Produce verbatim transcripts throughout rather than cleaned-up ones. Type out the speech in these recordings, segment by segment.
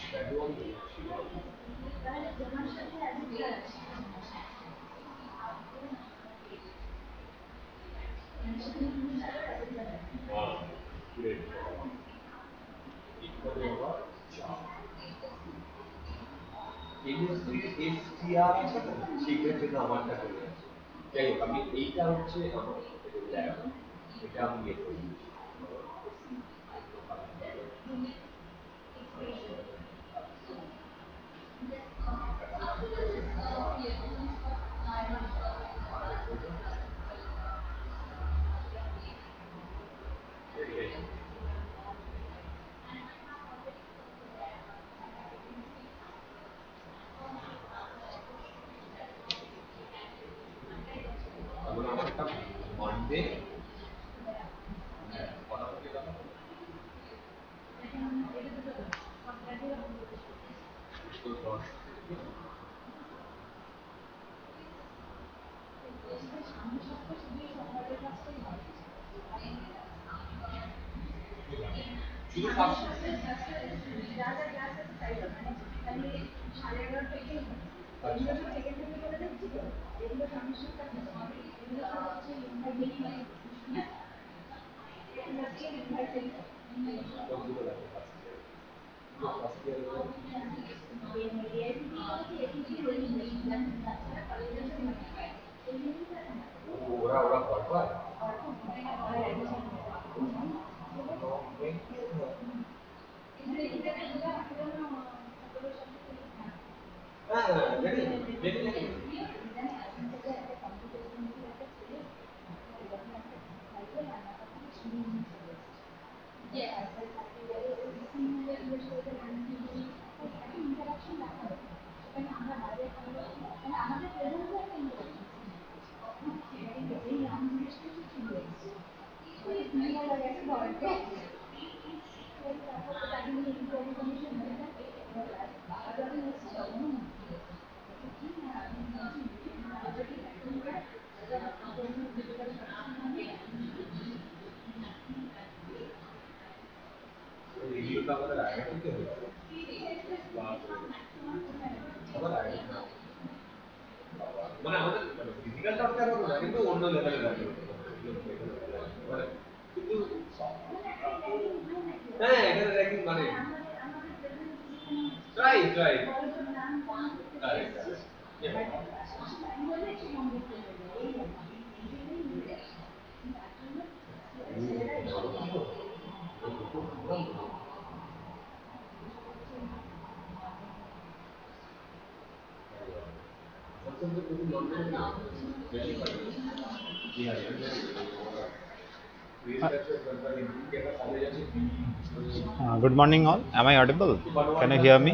Uh, good morning, all. Am I audible? Can you hear me?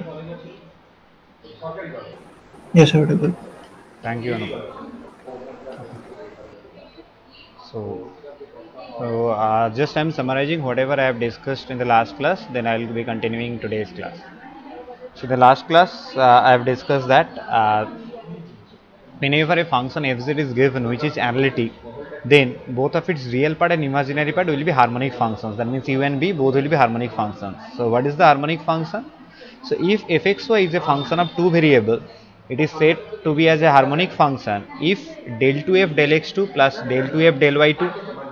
Yes, audible. Thank you, Anupam. So, so uh, just I'm summarizing whatever I have discussed in the last class. Then I will be continuing today's class. So, the last class uh, I have discussed that uh, whenever a function f z is given which is analytic, then both of its real part and imaginary part will be harmonic functions. That means u and b both will be harmonic functions. So, what is the harmonic function? So, if fxy is a function of two variable, it is said to be as a harmonic function if del two f del x two plus del two f del y two,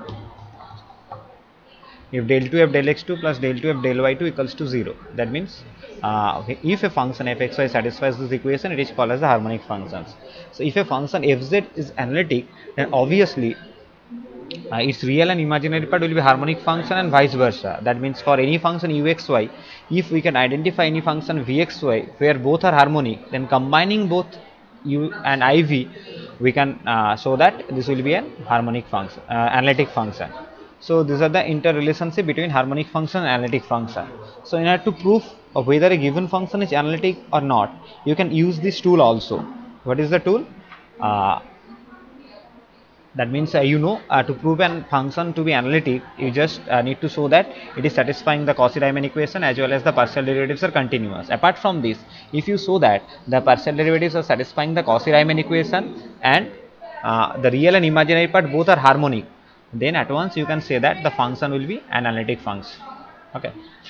if del two f del x two plus del two f del y two equals to zero. That means uh, okay, if a function fxy satisfies this equation, it is called as the harmonic functions. So, if a function fz is analytic, then obviously uh, its real and imaginary part will be harmonic function and vice versa. That means for any function uxy, if we can identify any function vxy where both are harmonic, then combining both u and iv, we can uh, show that this will be a harmonic function, uh, analytic function. So these are the interrelationship between harmonic function and analytic function. So in order to prove of whether a given function is analytic or not, you can use this tool also. What is the tool? Uh, that means uh, you know uh, to prove an function to be analytic, you just uh, need to show that it is satisfying the Cauchy-Riemann equation as well as the partial derivatives are continuous. Apart from this, if you show that the partial derivatives are satisfying the Cauchy-Riemann equation and uh, the real and imaginary part both are harmonic, then at once you can say that the function will be an analytic function. Okay.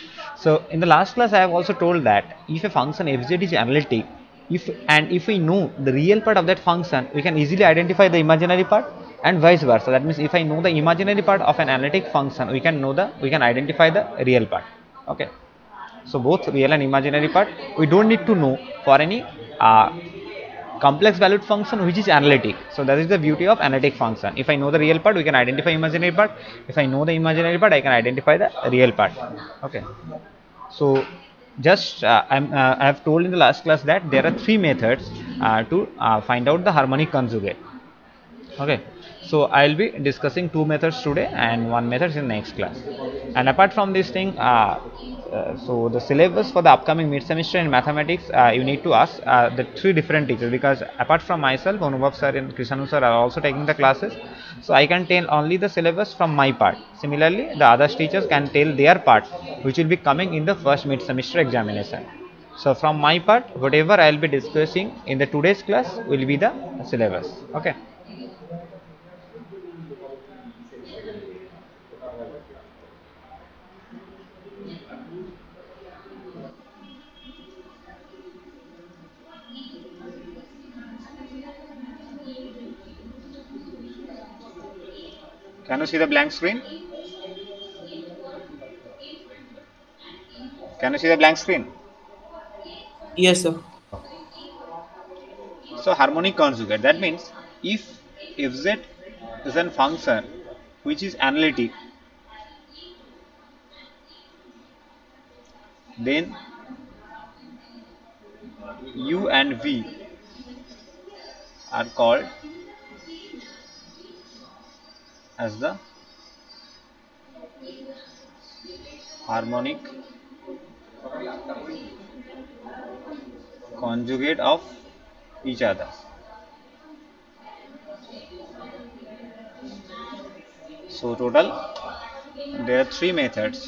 So in the last class I have also told that if a function fz is analytic, if and if we know the real part of that function, we can easily identify the imaginary part, and vice versa. That means if I know the imaginary part of an analytic function, we can know the we can identify the real part. Okay, so both real and imaginary part we don't need to know for any uh, complex valued function which is analytic. So that is the beauty of analytic function. If I know the real part, we can identify imaginary part. If I know the imaginary part, I can identify the real part. Okay, so just uh, I'm, uh, I have told in the last class that there are three methods uh, to uh, find out the harmonic conjugate. Okay, so I'll be discussing two methods today and one method in next class. And apart from this thing, uh, uh, so the syllabus for the upcoming mid semester in mathematics, uh, you need to ask uh, the three different teachers, because apart from myself, Anubhav sir and Krishanu sir are also taking the classes. So I can tell only the syllabus from my part. Similarly, the other teachers can tell their part, which will be coming in the first mid semester examination. So from my part, whatever I will be discussing in the today's class will be the syllabus. Okay. Can you see the blank screen? Can you see the blank screen? Yes, sir. So harmonic conjugate, that means if fz is a function which is analytic, then u and v are called as the harmonic conjugate of each other. So total there are three methods.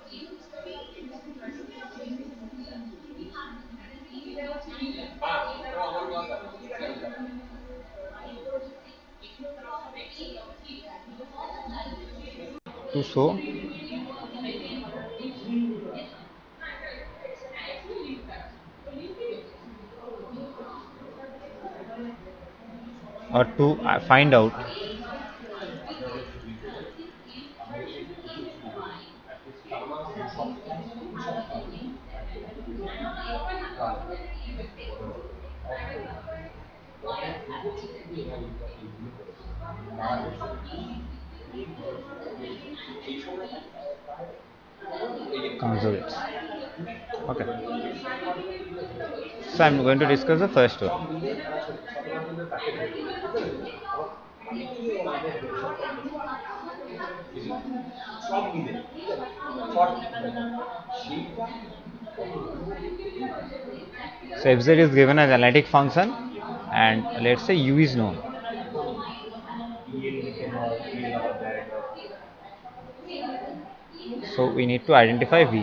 To show or to uh, find out conjugates. Okay, so I'm going to discuss the first one. So fz is given as analytic function, and let's say u is known. So we need to identify v.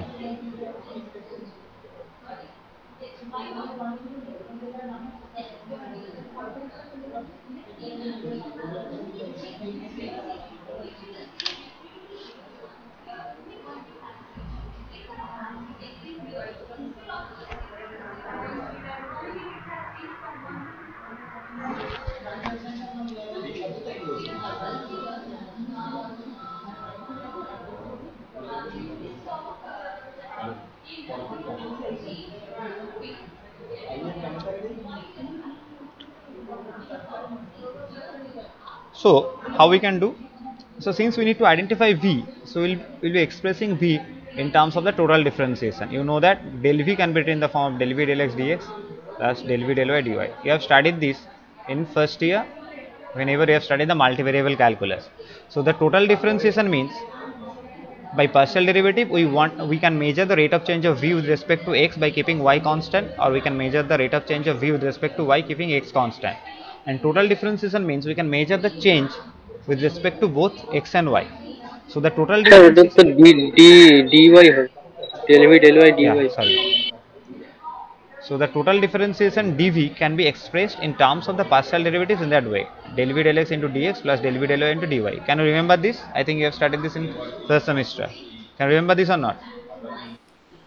So how we can do? So since we need to identify v, so we'll, we'll be expressing v in terms of the total differentiation. You know that del v can be written in the form of del v del x dx plus del v del y dy. You have studied this in first year whenever you have studied the multivariable calculus. So the total differentiation means by partial derivative we want we can measure the rate of change of v with respect to x by keeping y constant, or we can measure the rate of change of v with respect to y keeping x constant. And total differentiation means we can measure the change with respect to both x and y. So the total Sir, that's the differentiation, d, d, dy, है. Del v del y yeah, dy. sorry. So the total differentiation dv can be expressed in terms of the partial derivatives in that way: del v del x into dx plus del v del y into dy. Can you remember this? I think you have studied this in first semester. Can you remember this or not?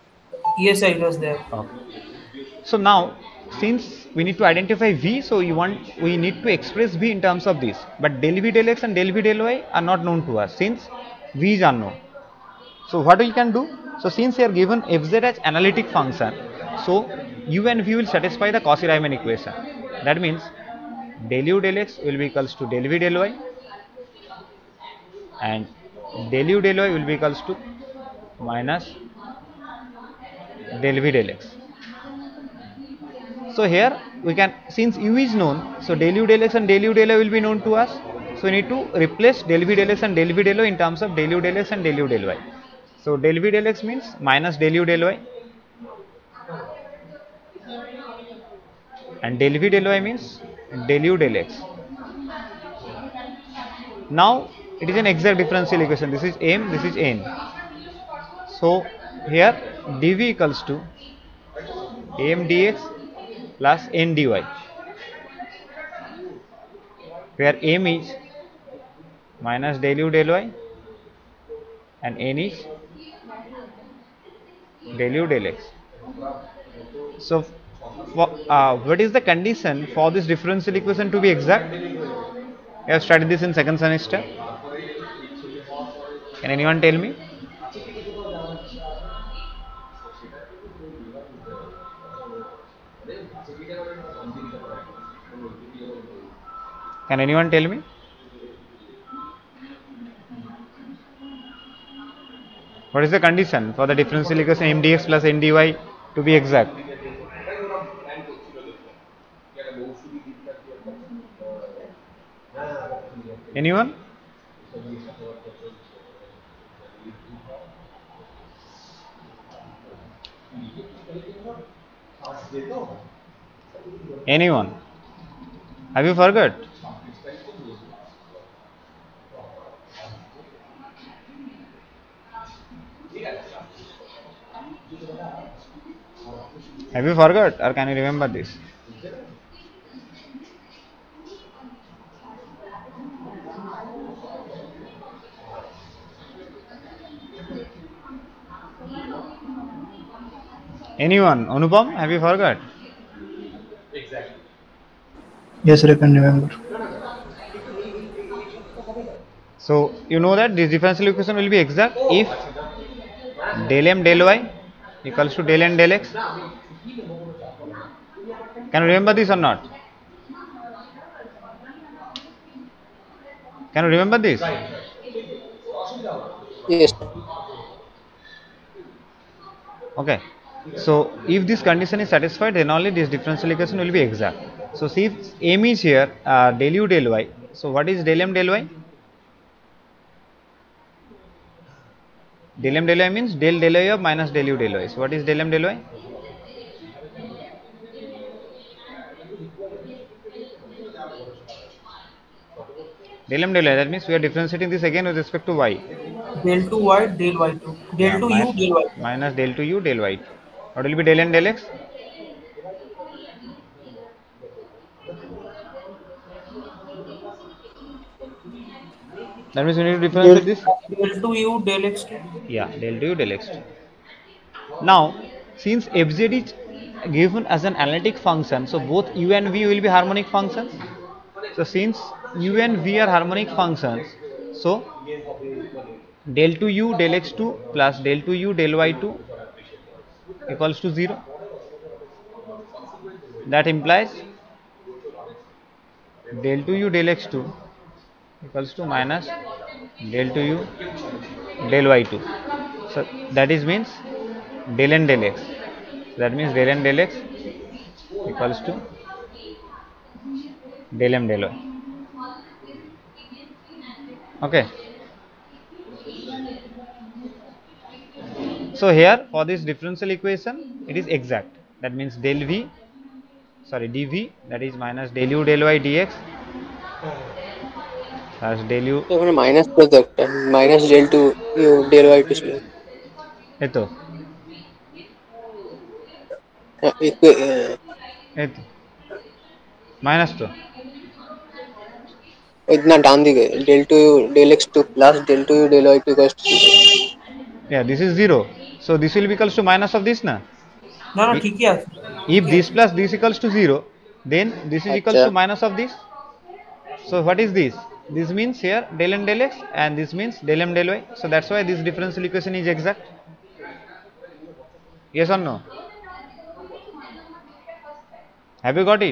Yes, sir, it was there. Okay. So now, since we need to identify v, so you want we need to express v in terms of this. But del v del x and del v del y are not known to us since v is unknown. So what we can do? So since we are given fz as analytic function, so u and v will satisfy the Cauchy-Riemann equation. That means del u del x will be equals to del v del y, and del u del y will be equals to minus del v del x. So here we can, since u is known, so del u del x and del u del y will be known to us. So we need to replace del v del x and del v del y in terms of del u del x and del u del y. So del v del x means minus del u del y, and del v del y means del u del x. Now it is an exact differential equation. This is m, this is n. So here dv equals to m dx plus n dy, where m is minus del u del y and n is del u del x. So for, uh, what is the condition for this differential equation to be exact? You have studied this in second semester. Can anyone tell me? Can anyone tell me? What is the condition for the differential equation m dx plus n dy to be exact? Anyone? Anyone? Have you forgot? Have you forgot, or can you remember this? Anyone? Anupam, have you forgot? Yes, sir, I can remember. So you know that this differential equation will be exact if del m del y equals to del n del x. Can you remember this or not? Can you remember this? Yes. Okay. So if this condition is satisfied, then only this differential equation will be exact. So see, if m is here, uh, del u del y. So what is del m del y? Del m del y means del del y of minus del u del y. So what is del m del y? Del m del y. That means we are differentiating this again with respect to y. Del two y, del y two. Del Yeah, two mi- u, del y. minus del two u del y. What will be del n del x? That means we need to differentiate this. Del two u, del x two. Yeah, del two u del x two. Now, since fz is given as an analytic function, so both u and v will be harmonic functions. So since u and v are harmonic functions, so del two u del x two plus del two u del y two equals to zero. That implies del two u del x two equals to minus del two u del y two. So that is means del n del x. That means del n del x equals to del m del y. Okay. So here for this differential equation, it is exact. That means del v, sorry dv, that is minus del u del y dx plus del u. এখানে minus করে তো একটা minus del two u del y two ছিল এই তো এই তো minus তো না ডান দিকে del two u del x two plus del two u del y two equals to yeah, this is zero. So this will be equals to minus of this na. ना ना ठीक है If this plus this equals to zero, then this is equals to अच्छा minus of this. So what is this? This means here del m del x, and this means del m del y. So that's why this differential equation is exact. Yes or no? Have you got it?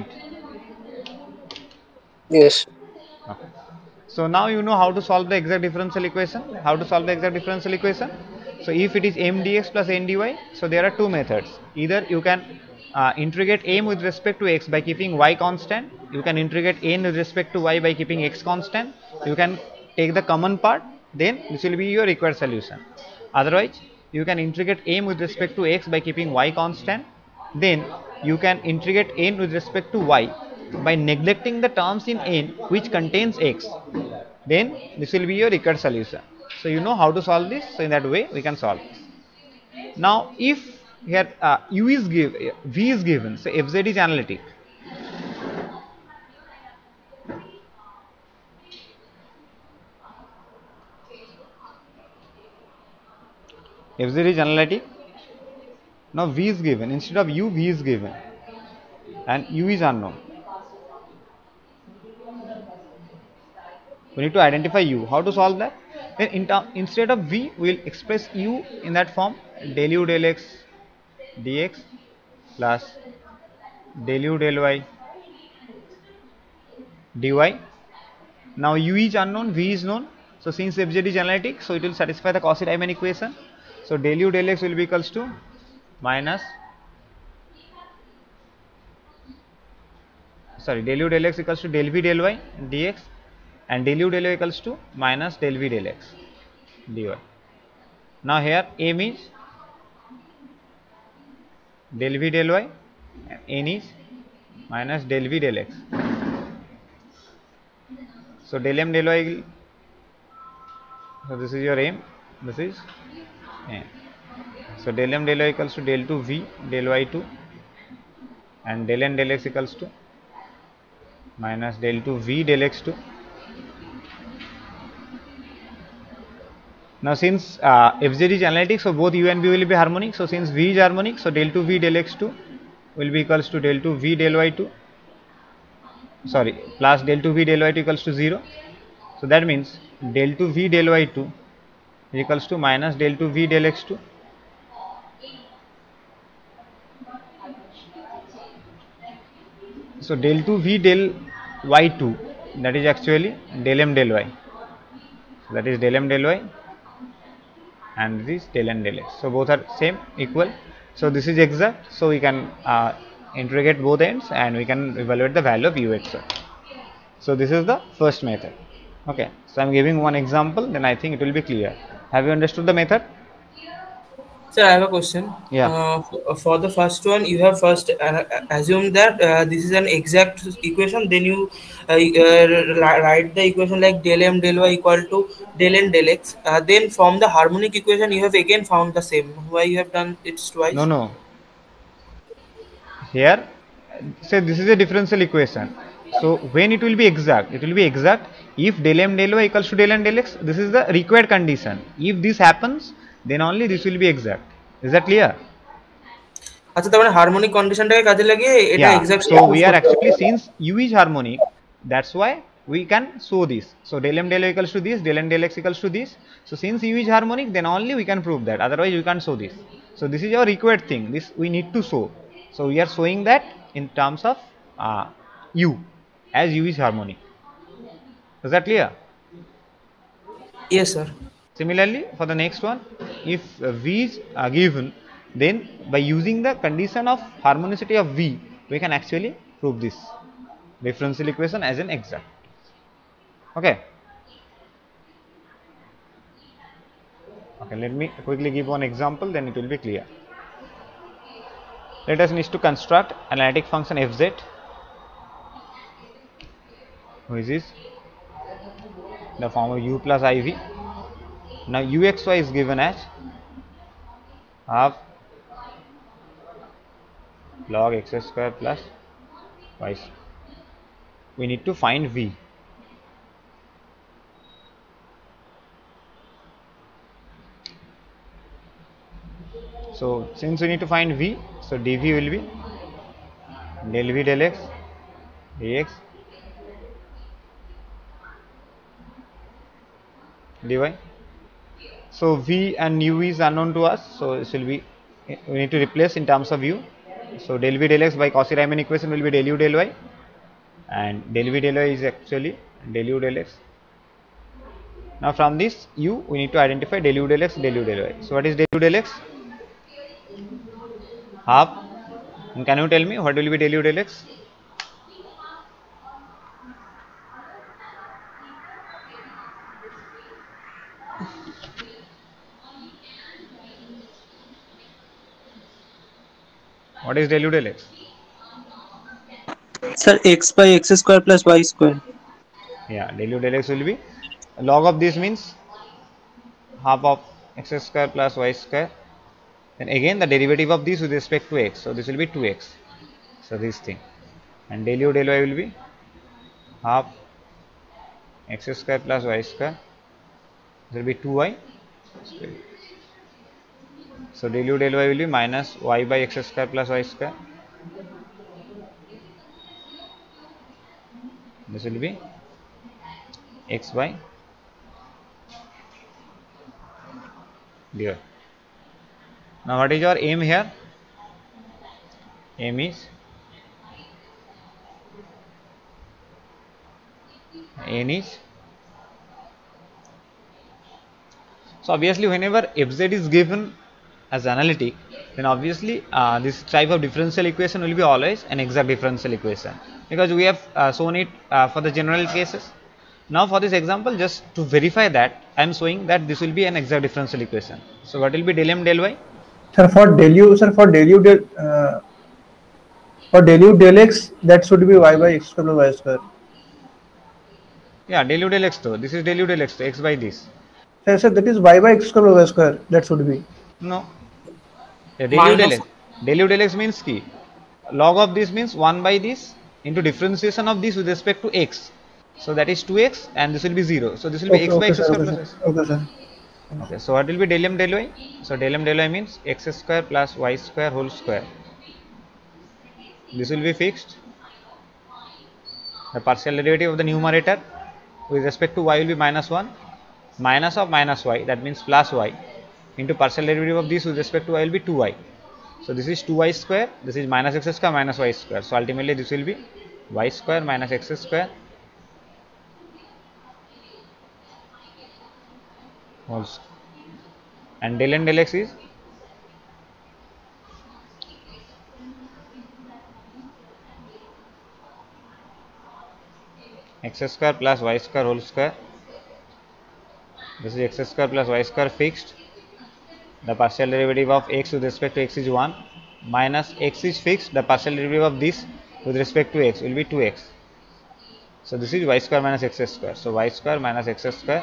yes Okay. So now you know how to solve the exact differential equation. How to solve the exact differential equation? So if it is m dx plus n dy, so there are two methods. Either you can uh, integrate m with respect to x by keeping y constant. You can integrate n with respect to y by keeping x constant. You can take the common part. Then this will be your required solution. Otherwise, you can integrate m with respect to x by keeping y constant. Then you can integrate n with respect to y by neglecting the terms in n which contains x. Then this will be your required solution. So you know how to solve this. So in that way we can solve this. Now if here uh, u is given, v is given, so fz is analytic. Fz is analytic. Now v is given, instead of u, v is given, and u is unknown. We need to identify u. How to solve that? Then in term, instead of v, we will express u in that form: del u del x dx plus del u del y dy. Now u is unknown, v is known. So since fz is analytic, so it will satisfy the Cauchy-Riemann equation. So del u del x will be equals to minus, sorry, del u del x equals to del v del y dx, and del u del y equals to minus del v del x dy. Now here m is del v del y and n is minus del v del x. So del m del y will, so this is your m, this is m. So del m del y equals to del two v del y two, and del n del x equals to minus del two v del x two. Now since uh, fz is analytic, so both u and v will be harmonic. So since v is harmonic, so del two v del x two will be equals to del two v del y two, sorry, plus del two v del y two equals to zero. So that means del two v del y two is equals to minus del two v del x two. So del two v del y two, that is actually del m del y. So that is del m del y, and this is del n del x. So both are same, equal. So this is exact. So we can uh, integrate both ends and we can evaluate the value of ux. So this is the first method. Okay. So I am giving one example, then I think it will be clear. Have you understood the method? Sir, I have a question. Yeah. Uh, f- for the first one, you have first uh, assumed that uh, this is an exact equation. Then you uh, uh, write the equation like del m del y equal to del n del x. Uh, then from the harmonic equation, you have again found the same. Why you have done it twice? No, no. Here, say this is a differential equation. So when it will be exact, it will be exact if del m del y equals to del n del x. This is the required condition. If this happens, then only this will be exact. Is that clear? আচ্ছা তার মানে harmonic কন্ডিশনটাকে কাজে লাগিয়ে এটা Yeah. Exactly So we are actually, since u is harmonic, that's why we can show this. So del m del y equals to this, del n del x equals to this. So since u is harmonic, then only we can prove that. Otherwise, we can't show this. So this is our required thing. This we need to show. So we are showing that in terms of uh, u, as u is harmonic. Is that clear? Yes, sir. Similarly, for the next one, if uh, v is uh, given, then by using the condition of harmonicity of v, we can actually prove this differential equation as an exact. Okay. Okay, let me quickly give one example, then it will be clear. Let us need to construct analytic function fz, which is the form of u plus iv. Now uxy is given as half log x square plus y. We need to find v. So since we need to find v, so dv will be del v del x dx dy. So v and u is unknown to us, so this will be, we need to replace in terms of u. So del v del x by Cauchy-Riemann equation will be del u del y, and del v del y is actually del u del x. Now from this u we need to identify del u del x, del u del y. So what is del u del x? Half. And can you tell me what will be del u del x? What is del u del x? Sir, x by x square plus y square. Yeah, del u del x will be log of this means half of x square plus y square. Then again the derivative of this with respect to x. So this will be two x. So this thing. And del u del y will be half x square plus y square. There will be two y. So del u del y will be minus y by x square plus y square. This will be x by dy. Now what is your aim here? Aim is n is, so obviously whenever fz is given as analytic, then obviously uh, this type of differential equation will be always an exact differential equation, because we have uh, shown it uh, for the general cases. Now for this example, just to verify that, I am showing that this will be an exact differential equation. So what will be del m del y? Sir, for del u, sir, for del u del, uh, for del u del x, that should be y by x square plus y square. Yeah, del u del x though. This is del u del x, x by this. Sir, sir, that is y by x square plus y square. That should be. No. Yeah, del u del x. Del u del x means ki log of this means one by this into differentiation of this with respect to x. So that is two x, and this will be zero. So this will be Okay, x by okay, x sir, square okay, plus sir. y. Okay, sir. Okay, so what will be del m del y? So del m del y means x square plus y square whole square. This will be fixed. The partial derivative of the numerator with respect to y will be minus one, minus of minus y, that means plus y, into partial derivative of this with respect to y will be two y. So this is two y square, this is minus x square minus y square. So ultimately this will be y square minus x square whole square. And del n del x is x square plus y square whole square. This is x square plus y square fixed. The partial derivative of x with respect to x is one, minus x is fixed. The partial derivative of this with respect to x will be two x. So this is y square minus x square. So y square minus x square.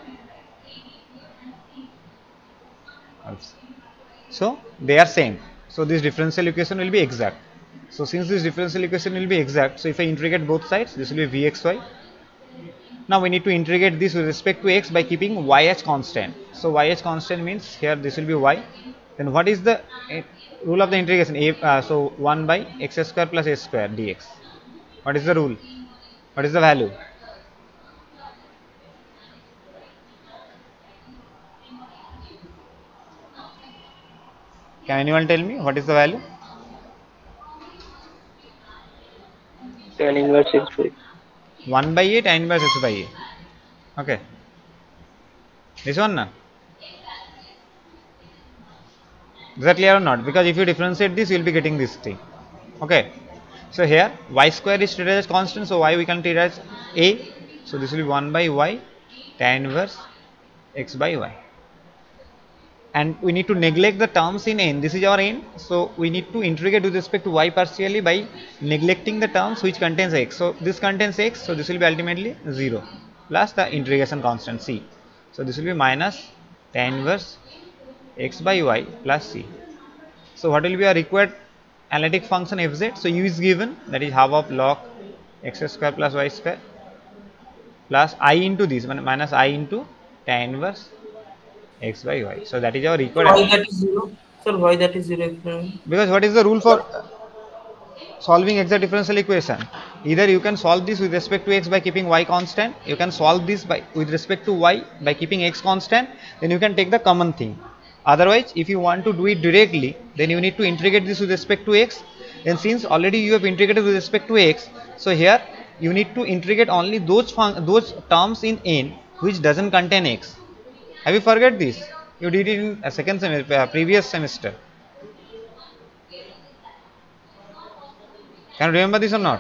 So they are same. So this differential equation will be exact. So since this differential equation will be exact, so if I integrate both sides, this will be vxy. Now we need to integrate this with respect to x by keeping y as constant. So y as constant means here this will be y. Then what is the uh, rule of the integration? A, uh, so one by x square plus s square dx. What is the rule? What is the value? Can anyone tell me what is the value? Tan inverse x by one by a tan inverse x by a. Okay. This one na? Is that clear or not? Because if you differentiate this, you will be getting this thing. Okay. So here y square is treated as constant, so y we can treat as a. So this will be one by y tan inverse x by y. And we need to neglect the terms in n. This is our n. So we need to integrate with respect to y partially by neglecting the terms which contains x. So this contains x. So this will be ultimately zero plus the integration constant c. So this will be minus tan inverse x by y plus c. So what will be our required analytic function fz? So u is given, that is half of log x square plus y square plus I into this minus I into tan inverse x by y. So that is our required. Why that is zero? Sir, why that is zero exponent? Because what is the rule for solving exact differential equation? Either you can solve this with respect to x by keeping y constant, you can solve this by with respect to y by keeping x constant, then you can take the common thing. Otherwise, if you want to do it directly, then you need to integrate this with respect to x. And since already you have integrated with respect to x, so here you need to integrate only those those terms in n which doesn't contain x. Have you forget this? You did it in a second semester, uh, previous semester. Can you remember this or not?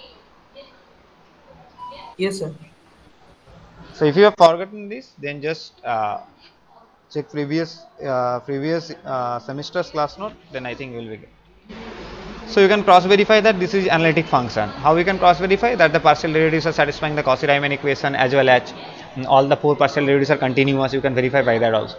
Yes, sir. So if you have forgotten this, then just uh, check previous uh, previous uh, semester's class note. Then I think you will be good. So you can cross verify that this is analytic function. How we can cross verify that the partial derivatives are satisfying the Cauchy-Riemann equation as well as mm, all the four partial derivatives are continuous. You can verify by that also.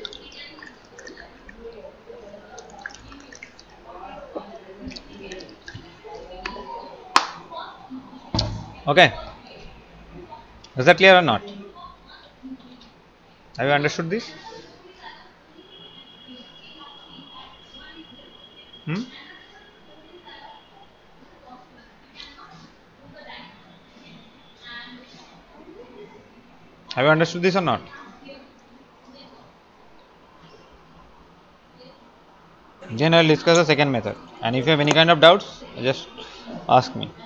Okay. Is that clear or not? Have you understood this? Hmm? Have you understood this or not? Then I will discuss the second method, and if you have any kind of doubts, just ask me.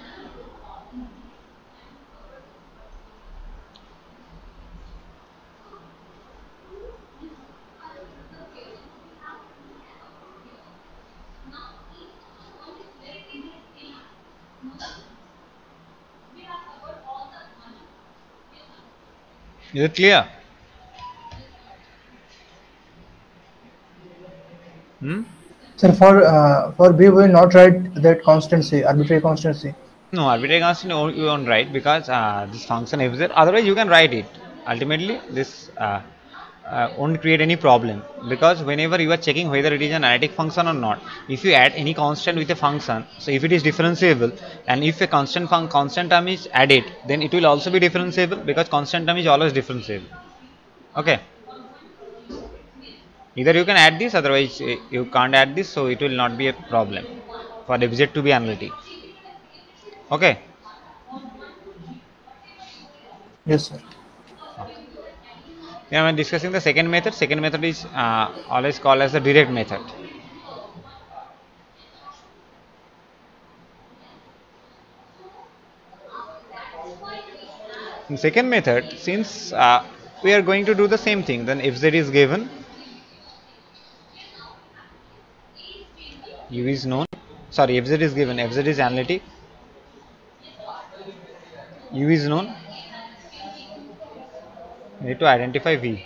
Is it clear? Hmm? Sir, for uh, for B, we will not write that constancy, arbitrary constancy. No, arbitrary constant you you won't write because uh, this function f z. Otherwise, you can write it. Ultimately, this uh, uh, won't create any problem because whenever you are checking whether it is an analytic function or not, if you add any constant with a function, so if it is differentiable and if a constant fun constant term is added, then it will also be differentiable because constant term is always differentiable. Okay. Either you can add this, otherwise uh, you can't add this, so it will not be a problem for f z to be analytic. Okay. Yes, sir. Now I am discussing the second method. Second method is uh, always called as the direct method. In second method, since uh, we are going to do the same thing, then f z is given, u is known, sorry f z is given, f z is analytic, u is known, we need to identify v.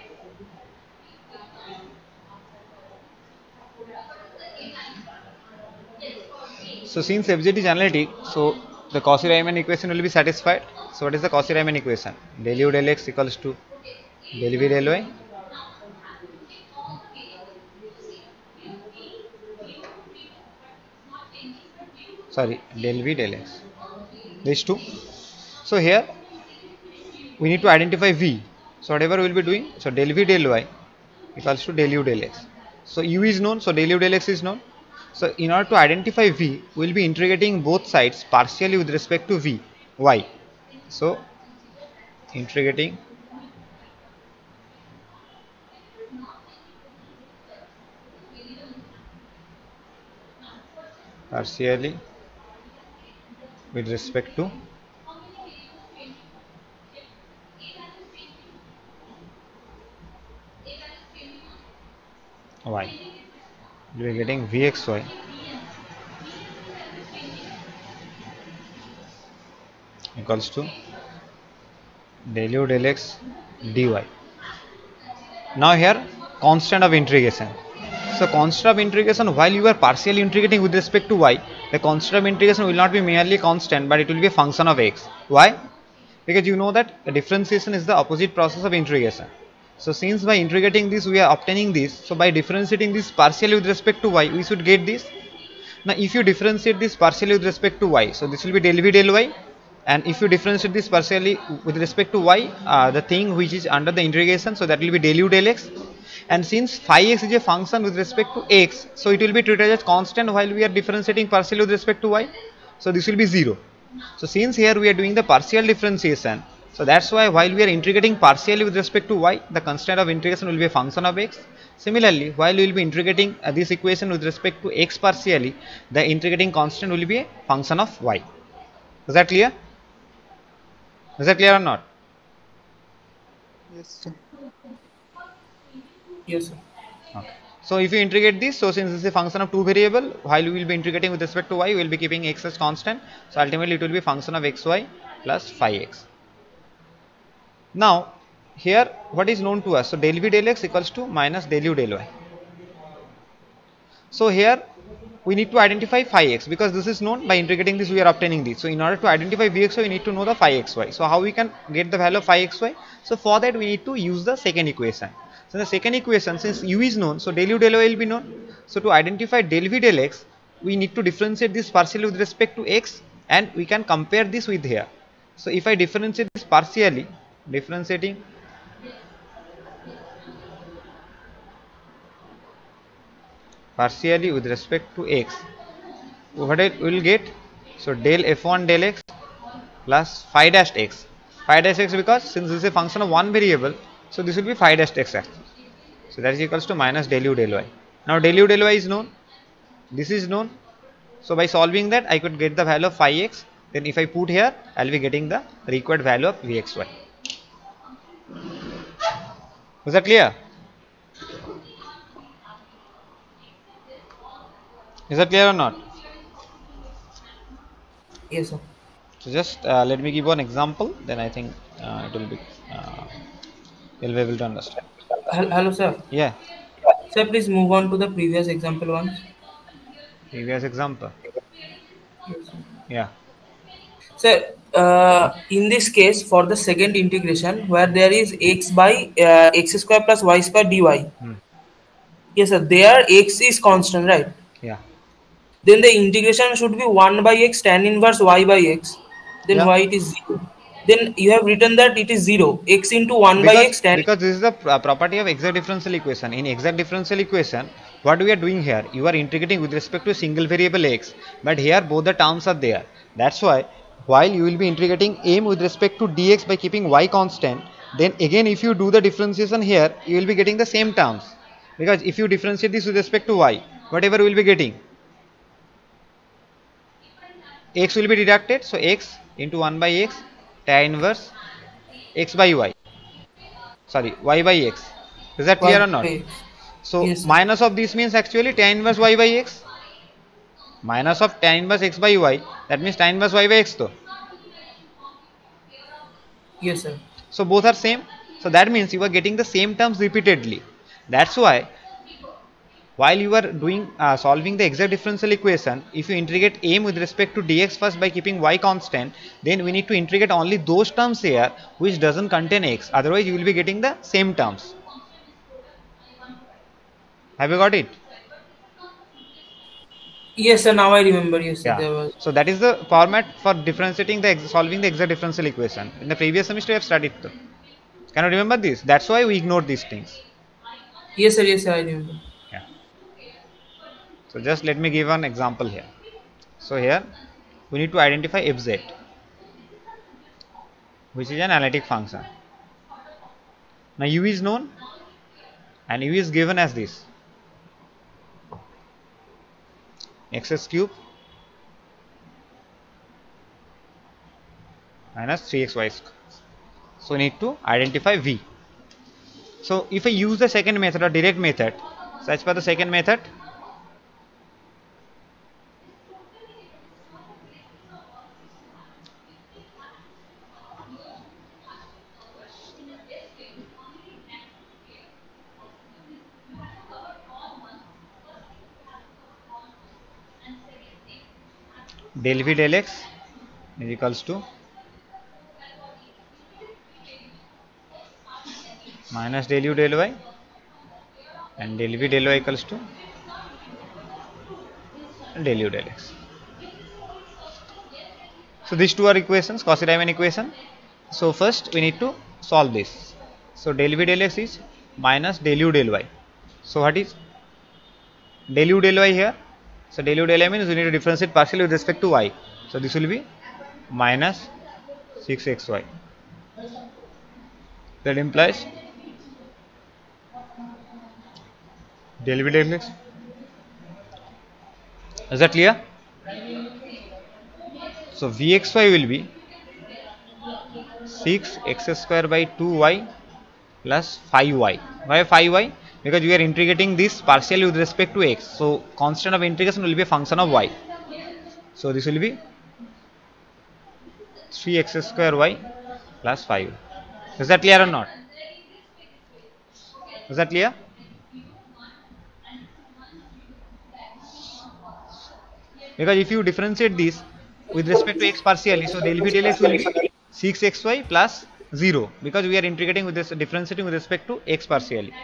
So since f z is analytic, so the Cauchy-Riemann equation will be satisfied. So what is the Cauchy-Riemann equation? Del u del x equals to del v del y sorry del v del x, these two. So here we need to identify v. So whatever we will be doing, so del v del y equals to del u del x. So u is known, so del u del x is known. So in order to identify v, we will be integrating both sides partially with respect to v, y. So integrating partially with respect to y. We are getting vxy equals to del u del x dy. Now here constant of integration. So constant of integration, while you are partially integrating with respect to y, the constant of integration will not be merely constant, but it will be a function of x. Why? Because you know that differentiation is the opposite process of integration. So since by integrating this we are obtaining this, so by differentiating this partially with respect to y, we should get this. Now if you differentiate this partially with respect to y, so this will be del v del y, and if you differentiate this partially with respect to y, uh, the thing which is under the integration, so that will be del u del x. and since phi x is a function with respect to x, so it will be treated as constant while we are differentiating partially with respect to y, so this will be zero. So since here we are doing the partial differentiation, so that's why while we are integrating partially with respect to y, the constant of integration will be a function of x. Similarly, while we will be integrating uh, this equation with respect to x partially, the integrating constant will be a function of y. Is that clear? Is that clear or not? Yes, sir. Yes, sir. Okay. So if you integrate this, so since this is a function of two variable, while we will be integrating with respect to y, we will be keeping x as constant. So ultimately it will be function of xy plus phi x. Now here what is known to us? So del v del x equals to minus del u del y. So here we need to identify phi x, because this is known. By integrating this we are obtaining this. So in order to identify vxy, we need to know the phi xy. So how we can get the value of phi xy? So for that we need to use the second equation. So the second equation, since u is known, so del u del y will be known. So to identify del v del x, we need to differentiate this partially with respect to x, and we can compare this with here. So if I differentiate this partially, differentiating partially with respect to x, what I will get? So del f one del x plus phi dash x. Phi dash x, because since this is a function of one variable, so this will be phi dash x actually. So that is equals to minus del u del y. Now del u del y is known, this is known. So by solving that, I could get the value of phi x. Then if I put here, I will be getting the required value of vxy. Was that clear? Is that clear or not? Yes, sir. So just uh, let me give one example, then I think uh, it will be uh, you'll be able to understand. Hel- Hello, sir. Yeah, Sir, please move on to the previous example one. previous example. Yeah. Sir, uh, in this case, for the second integration, where there is x by uh, x square plus y square dy. Hmm. Yes, sir. There x is constant, right? Yeah. Then the integration should be one by x tan inverse y by x. Then Yeah. y it is zero. Then you have written that it is zero. X into one by Because, x tan. because this is the pr- property of exact differential equation. In exact differential equation, what we are doing here, you are integrating with respect to a single variable x, but here both the terms are there. That's why while you will be integrating m with respect to dx by keeping y constant, then again if you do the differentiation here, you will be getting the same terms. Because if you differentiate this with respect to y, whatever we will be getting, x will be deducted. So x into one by x tan inverse x by y. Sorry, y by x. Is that clear or not? Y. So Yes, sir. minus of this means actually tan inverse y by x. Minus of tan inverse x by y. That means tan inverse y by x though. Yes, sir. So both are same. So that means you are getting the same terms repeatedly. That's why while you are doing uh, solving the exact differential equation, if you integrate m with respect to dx first by keeping y constant, then we need to integrate only those terms here which doesn't contain x. Otherwise you will be getting the same terms. Have you got it? Yes, sir. Now I remember. Yes, sir. There Yeah. was. So that is the format for differentiating the ex solving the exact differential equation. In the previous semester, I have studied. Though. Can you remember this? That's why we ignore these things. Yes, sir. Yes, sir. I remember. Yeah. So just let me give an example here. So here we need to identify f z, which is an analytic function. Now u is known, and u is given as this: x cube minus three x y square. So we need to identify v. So if I use the second method or direct method, so as per the second method, del v del x is equals to minus del u del y, and del v del y equals to del u del x. So these two are equations, Cauchy-Riemann equation. So first we need to solve this. So del v del x is minus del u del y. So what is del u del y here? So del u del y means we need to differentiate partially with respect to y. So this will be minus six x y. That implies del v del x. Is that clear? So vxy will be six x square by two y plus five y. Why five y? Because we are integrating this partially with respect to x. So constant of integration will be a function of y. So this will be three x square y plus five. Is that clear or not? Is that clear? Because if you differentiate this with respect to x partially, so del v del x will be six x y plus zero, because we are integrating with this differentiating with respect to x partially.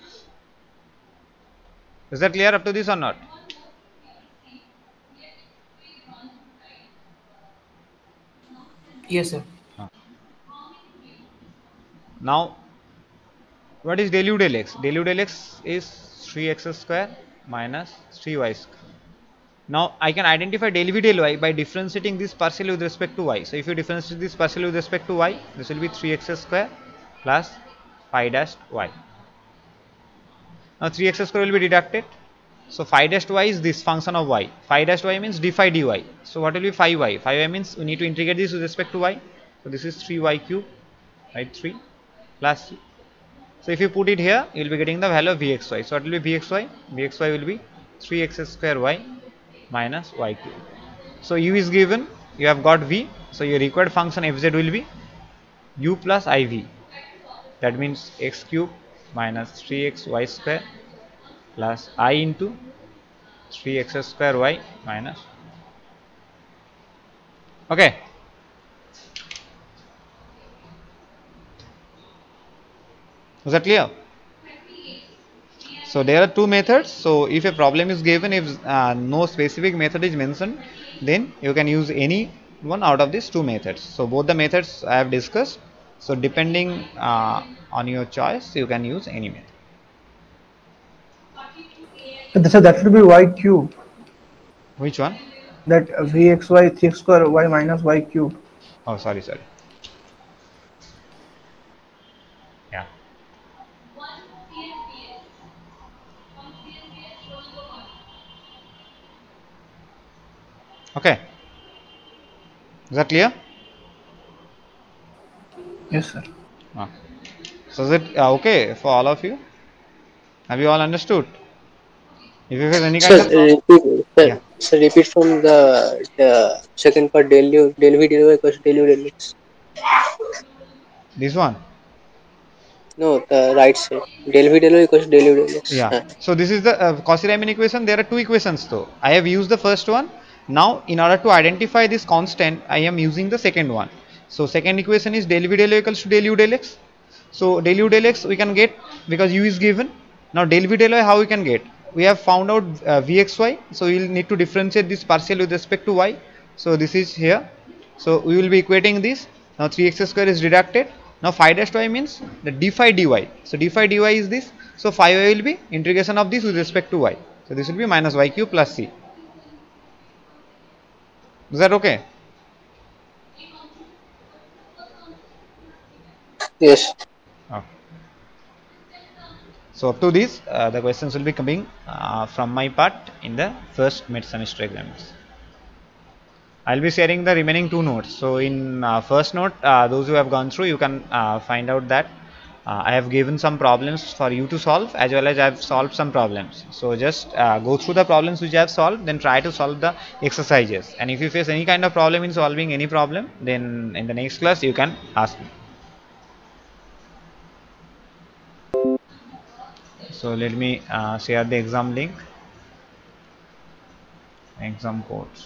Is that clear up to this or not? Yes, sir. Now what is del u del x? Del u del x is three x square minus three y square. Now I can identify del v del y by differentiating this partially with respect to y. So if you differentiate this partially with respect to y, this will be three x square plus phi dash y. Now three x square will be deducted. So phi dash y is this function of y. Phi dash y means d phi dy. So what will be phi y? Phi y means we need to integrate this with respect to y. So this is three y cube, right? three plus c. So if you put it here, you will be getting the value of vxy. So what will be vxy? Vxy will be three x square y minus y cube. So u is given, you have got v. So your required function fz will be u plus iv. That means x cube minus three x y square plus I into three x square y minus. Okay. Was that clear? So there are two methods. So if a problem is given, if uh, no specific method is mentioned, then you can use any one out of these two methods. So both the methods I have discussed. So depending uh, on your choice, you can use any method. So that should be y cube. Which one? That vxy three x square y minus y cube. Oh, sorry, sorry. Yeah. Okay. Is that clear? Yes, sir. Ah. So is it uh, okay for all of you? Have you all understood? If you have any kind Sir, of repeat, sir, yeah. sir, repeat from the, the second part del u del v del y equals del u del x. This one. No, the right side. Del v del y equals del u del x. Yeah. Uh, So this is the uh, Cauchy-Riemann equation. There are two equations though. I have used the first one. Now in order to identify this constant, I am using the second one. So second equation is del v del y equals to del u del x. So del u del x we can get because u is given. Now del v del y how we can get? We have found out uh, vxy. So we will need to differentiate this partial with respect to y. So this is here. So we will be equating this. Now three x square is deducted. Now phi dash y means the d phi dy. So d phi dy is this. So phi y will be integration of this with respect to y. So this will be minus y cube plus c. Is that okay? yes. Okay. So up to this, uh, the questions will be coming uh, from my part in the first mid semester exams. I'll be sharing the remaining two notes. So in uh, first note, uh, those who have gone through, you can uh, find out that uh, I have given some problems for you to solve, as well as I have solved some problems. So just uh, go through the problems which I have solved, then try to solve the exercises. And if you face any kind of problem in solving any problem, then in the next class you can ask me. So let me uh, share the exam link, exam codes.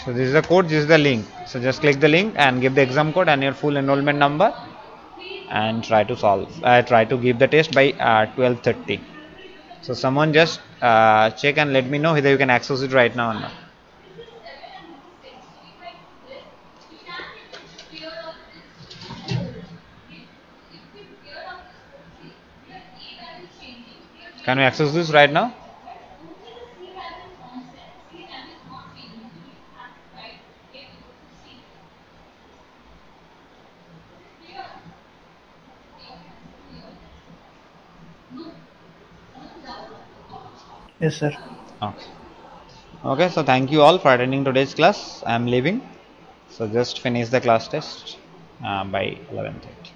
So this is the code, this is the link. So just click the link and give the exam code and your full enrollment number, and try to solve. Uh, try to give the test by uh, twelve thirty. So someone just uh, check and let me know whether you can access it right now or not. Can we access this right now? Yes, sir. Okay. Okay, so thank you all for attending today's class. I am leaving. So just finish the class test uh, by eleven thirty.